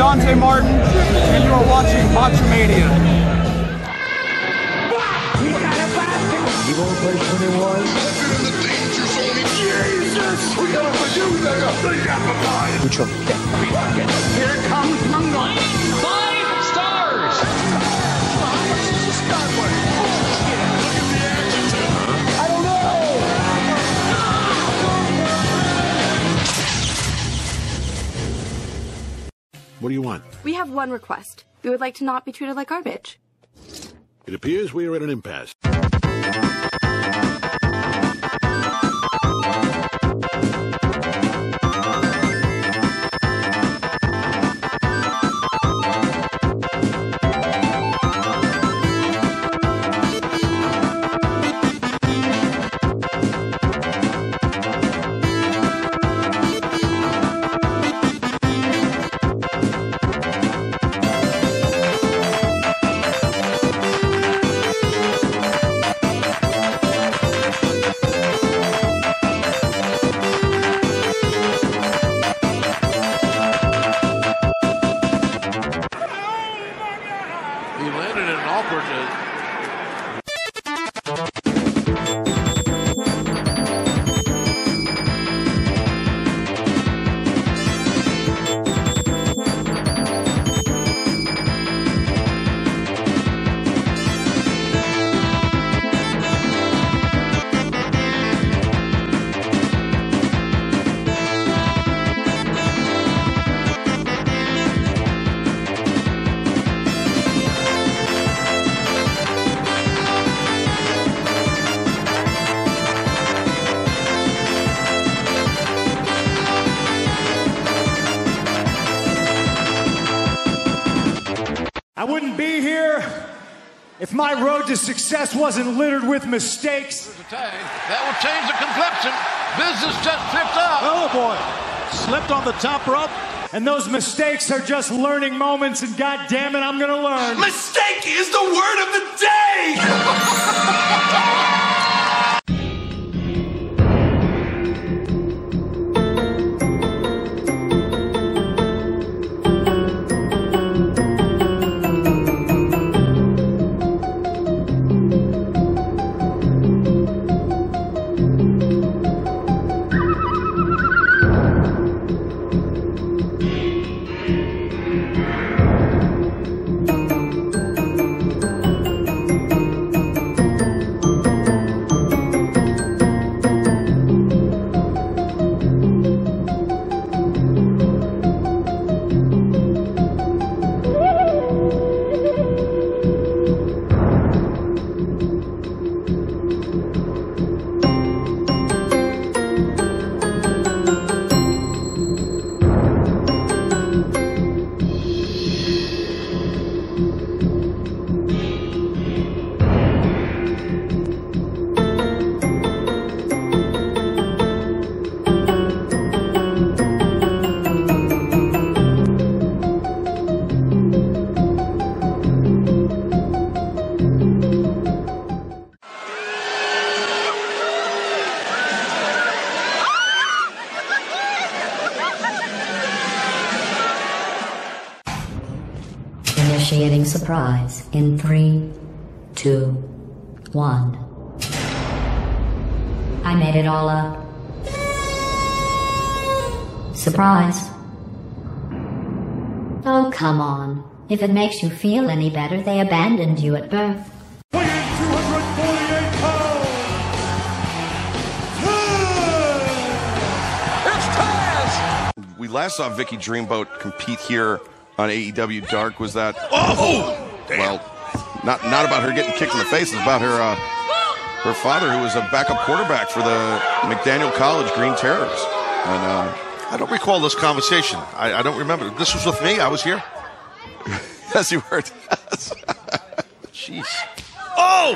Dante Martin, and you are watching Botchamania. You gonna play 21? In the danger zone. Jesus! We gotta do that. Which one? Here comes Mungo. 5 stars! I don't know! What do you want? We have one request. We would like to not be treated like garbage. It appears we are at an impasse. I wouldn't be here if my road to success wasn't littered with mistakes. That will change the complexion. Business just picked up. Oh boy, slipped on the top rope. And those mistakes are just learning moments, and God damn it, I'm gonna learn. Mistake is the word of the day! Initiating surprise in 3, 2, 1. I made it all up. Surprise. Oh, come on. If it makes you feel any better, they abandoned you at birth. 248 pounds. It's Taz! We last saw Vicky Dreamboat compete here on AEW Dark. Was that? Well, not about her getting kicked in the face. It's about her father, who was a backup quarterback for the McDaniel College Green Terrors. And I don't recall this conversation. I don't remember. This was with me. I was here. yes, you were. Jeez. Oh!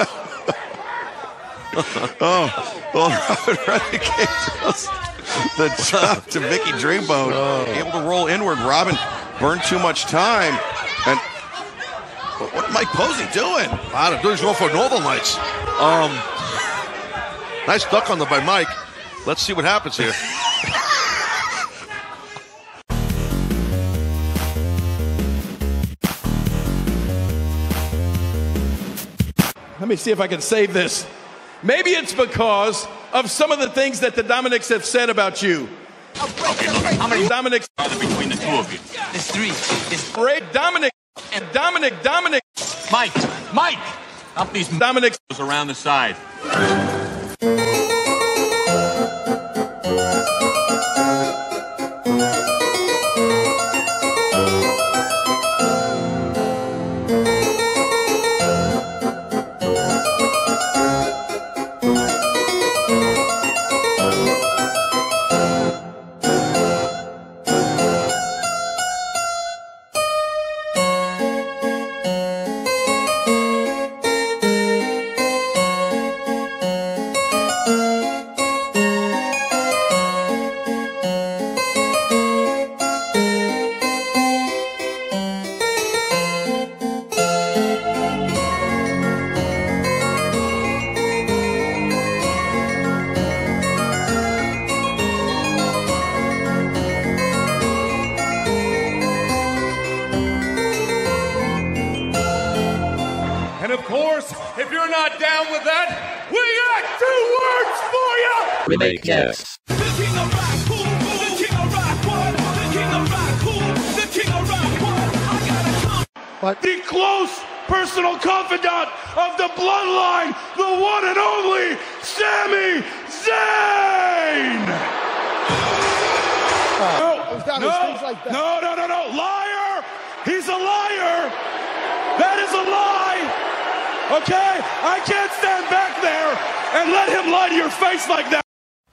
Well, Robert Renegade does the job to Vicky Dreamboat. Able to roll inward. Robin burned too much time. And what is Mike Posey doing? I don't know. He's going for Northern Lights. Nice duck on the by Mike. Let's see what happens here. Let me see if I can save this. Maybe it's because of some of the things that the Dominics have said about you. Okay, look, how many Dominics are there between the two of you? There's 3. It's Ray, Dominic, and Dominic. Mike, up these Dominics around the side. And of course, if you're not down with that, we got 2 words for you! Remake yes. The king of rock, cool, the king of rock, what? The king of rock, cool, the king of rock, what? I gotta come. But the close personal confidant of the bloodline, the one and only Sami Zayn! No, liar! He's a liar! That is a lie! Okay? I can't stand back there and let him lie to your face like that!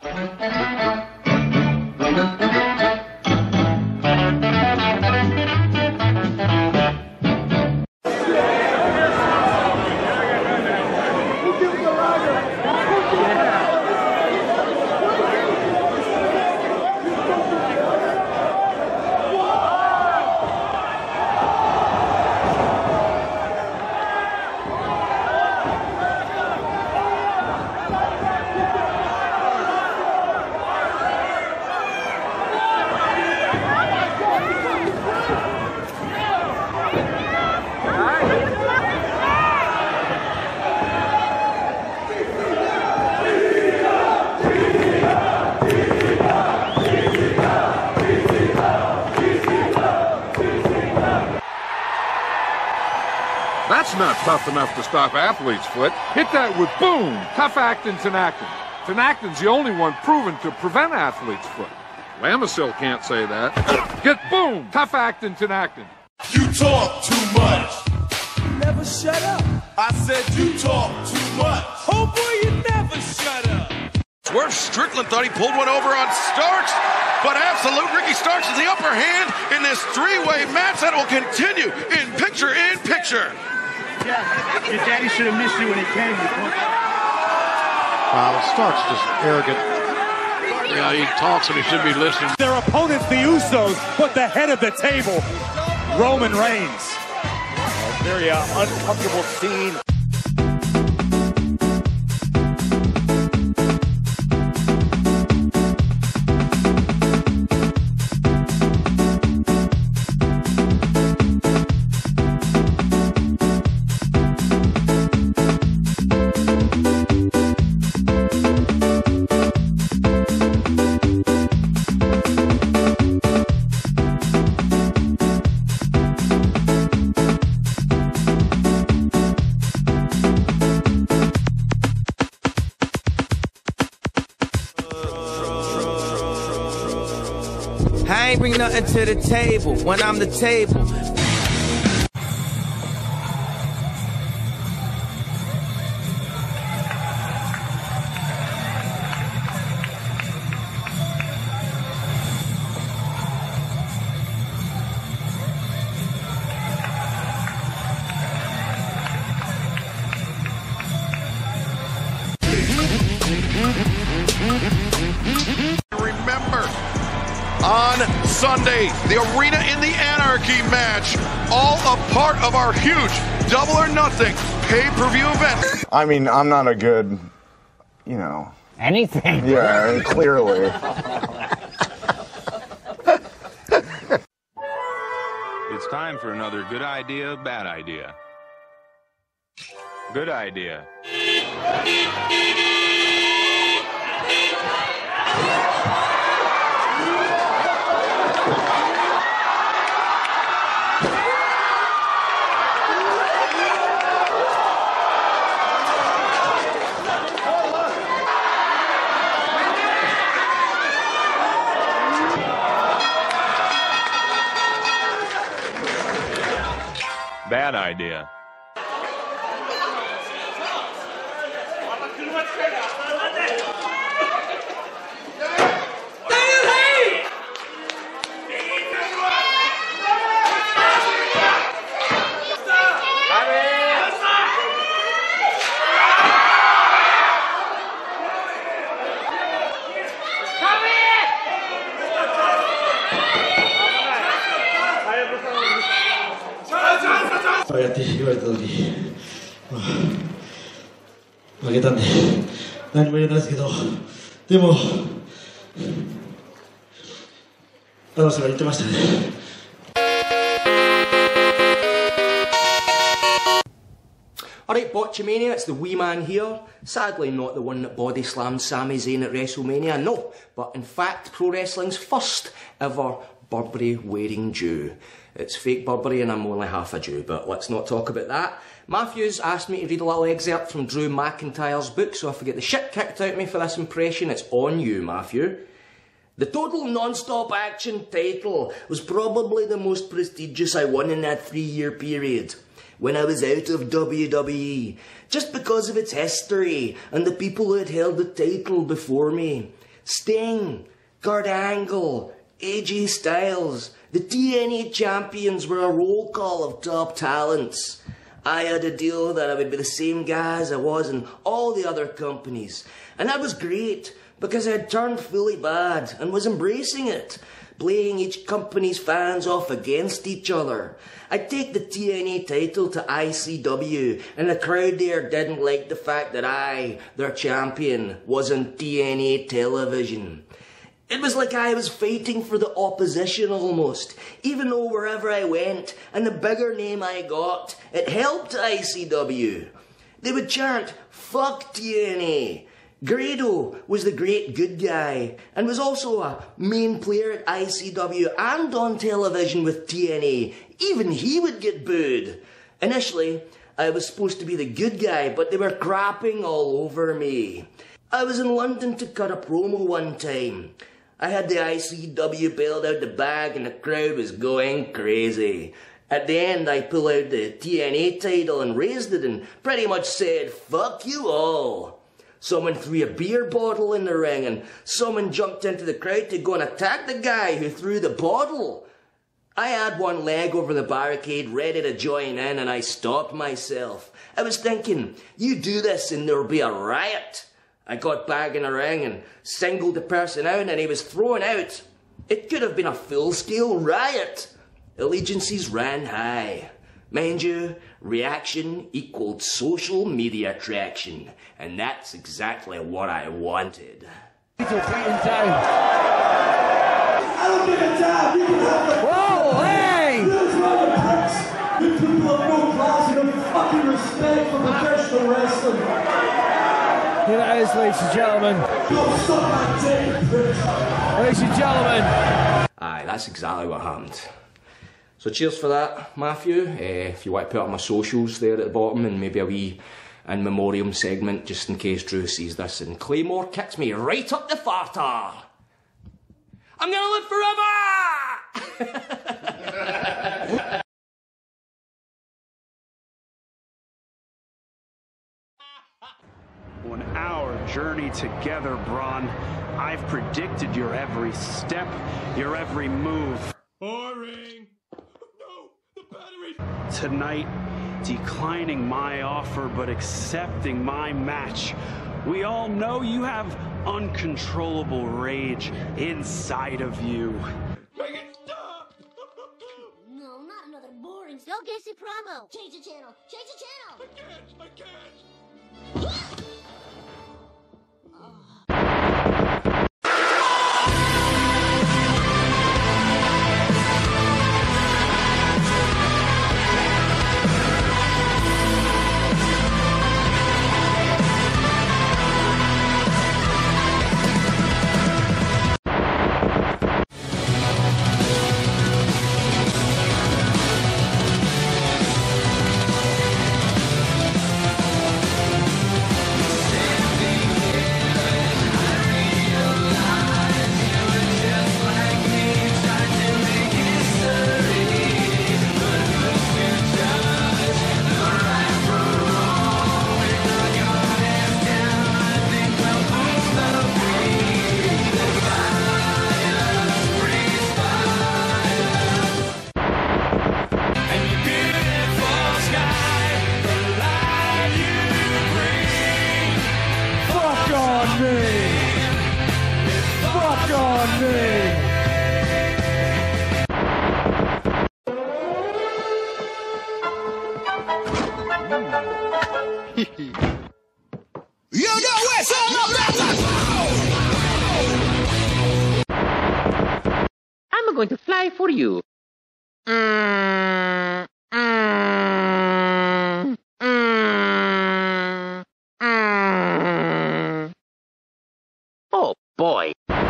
That's not tough enough to stop Athlete's foot. Hit that with boom. Tough actin' Tinactin. Tinactin's the only one proven to prevent Athlete's foot. Lamisil can't say that. Get boom. Tough actin' Tinactin. You talk too much. Never shut up. I said you talk too much. Oh boy, you never shut up. Swerve Strickland thought he pulled one over on Starks, but absolute Ricky Starks is the upper hand in this three-way match that will continue in picture. Yeah, your daddy should have missed you when he came. Wow, Starks just arrogant. Yeah, he talks and he should be listening. Their opponents, the Usos, put the head of the table, Roman Reigns. A very uncomfortable scene. I ain't bring nothing to the table when I'm the table. Remember, on Sunday, the Arena in the Anarchy match, all a part of our huge Double or Nothing pay-per-view event. I mean, I'm not a good, anything. Yeah, clearly. It's time for another good idea, bad idea. Good idea. Bad idea. やって言われた時、負けたんで何も言えないですけど、でもアナウンサーが言ってましたね。 Alright, Botchamania, it's the wee man here. Sadly not the one that body slammed Sami Zayn at WrestleMania, no. But in fact, pro wrestling's first ever Burberry wearing Jew. It's fake Burberry and I'm only half a Jew, but let's not talk about that. Matthews asked me to read a little excerpt from Drew McIntyre's book, so if I get the shit kicked out of me for this impression, it's on you, Matthew. The total non-stop action title was probably the most prestigious I won in that 3-year period, when I was out of WWE, just because of its history and the people who had held the title before me. Sting, Kurt Angle, AJ Styles, the TNA champions were a roll call of top talents. I had a deal that I would be the same guy as I was in all the other companies, and that was great because I had turned fully bad and was embracing it, playing each company's fans off against each other. I'd take the TNA title to ICW, and the crowd there didn't like the fact that I, their champion, was on TNA television. It was like I was fighting for the opposition almost, even though wherever I went, and the bigger name I got, it helped ICW. They would chant, "Fuck TNA." Grado was the great good guy, and was also a main player at ICW and on television with TNA. Even he would get booed. Initially, I was supposed to be the good guy, but they were crapping all over me. I was in London to cut a promo one time. I had the ICW belt out the bag and the crowd was going crazy. At the end, I pulled out the TNA title and raised it and pretty much said, "Fuck you all." Someone threw a beer bottle in the ring and someone jumped into the crowd to go and attack the guy who threw the bottle. I had one leg over the barricade ready to join in and I stopped myself. I was thinking, you do this and there'll be a riot. I got back in the ring and singled the person out and he was thrown out. It could have been a full-scale riot. Allegiances ran high. Mind you, reaction equaled social media traction. And that's exactly what I wanted. I don't give a damn. You can have the... Whoa, hey! These are the pricks. You people have no class and no fucking respect for professional wrestling. Here it is, ladies and gentlemen. Go suck my dick, bitch. Ladies and gentlemen. Aye, that's exactly what happened. So cheers for that, Matthew. If you want to put up my socials there at the bottom and maybe a wee in memoriam segment just in case Drew sees this and Claymore kicks me right up the farter. I'm gonna live forever! On our journey together, Braun, I've predicted your every step, your every move. Boring. No, the battery. Tonight, declining my offer but accepting my match. We all know you have uncontrollable rage inside of you. Make it stop! No, not another boring Stargazy promo. Change the channel. Change the channel. I can't. You know it's all about the I'm going to fly for you. Oh, boy.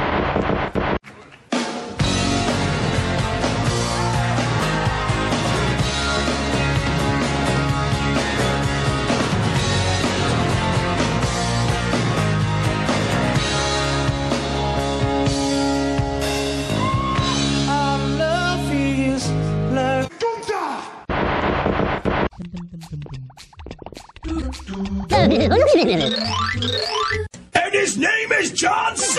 And his name is John C.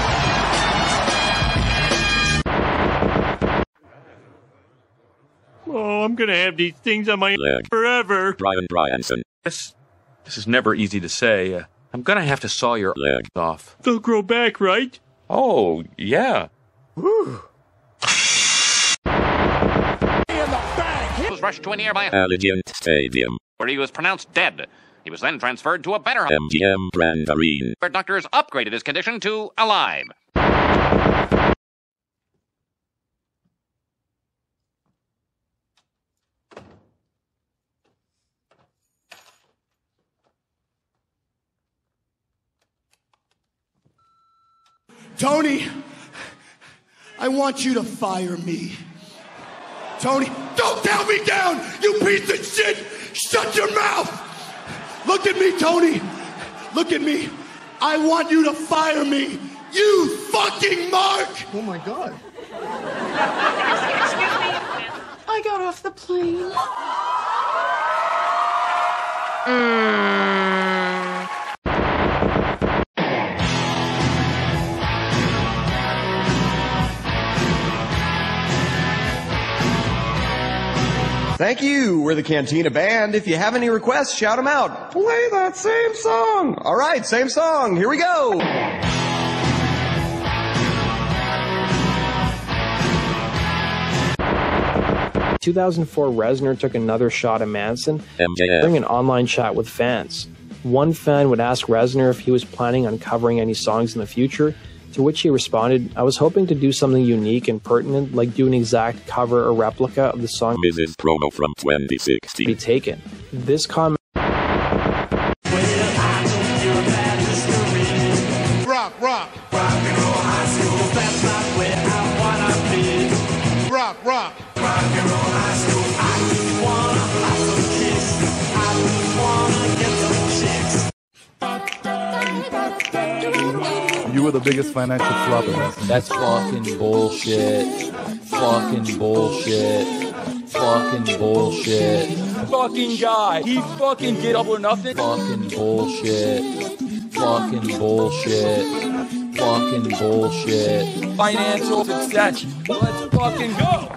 Oh, I'm gonna have these things on my leg forever. Brian Bryanson. This is never easy to say. I'm gonna have to saw your leg off. They'll grow back, right? Oh, yeah. Whew. He was rushed to a nearby Allegiant Stadium, where he was pronounced dead. He was then transferred to a better MGM Grand Arena, where doctors upgraded his condition to alive. Tony, I want you to fire me. Tony, don't tell me down, you piece of shit! Shut your mouth! Look at me, Tony! Look at me! I want you to fire me! You fucking Mark! Oh my God. Excuse me. I got off the plane. Thank you. We're the Cantina Band. If you have any requests, shout them out. Play that same song. All right, same song. Here we go. 2004, Reznor took another shot at Manson during an online chat with fans. One fan would ask Reznor if he was planning on covering any songs in the future, to which he responded, "I was hoping to do something unique and pertinent, like do an exact cover or replica of the song Mrs. Promo from 2016 be taken." This comment Rock, rock. Rock and roll high school, that's not where I wanna be. Rock, rock. Rock and roll high school, I just wanna have some kicks. I just wanna get some chicks. You were the biggest financial flop in wrestling. That's fucking bullshit. Fucking bullshit. Fucking bullshit. Fucking guy. He fucking did double or nothing. Fucking bullshit. Fucking bullshit. Fucking bullshit. Financial success. Let's fucking go.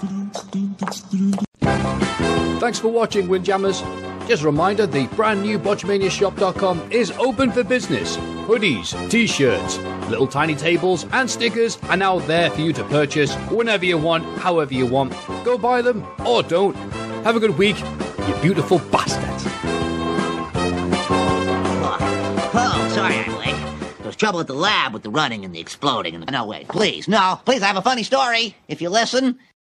Thanks for watching, Windjammers. Just a reminder, the brand new BotchmaniaShop.com is open for business. Hoodies, t-shirts, little tiny tables and stickers are now there for you to purchase whenever you want, however you want. Go buy them or don't. Have a good week, you beautiful bastards. Oh, sorry, I'm late. There was trouble at the lab with the running and the exploding and the... No, wait, please, no, please, I have a funny story. If you listen...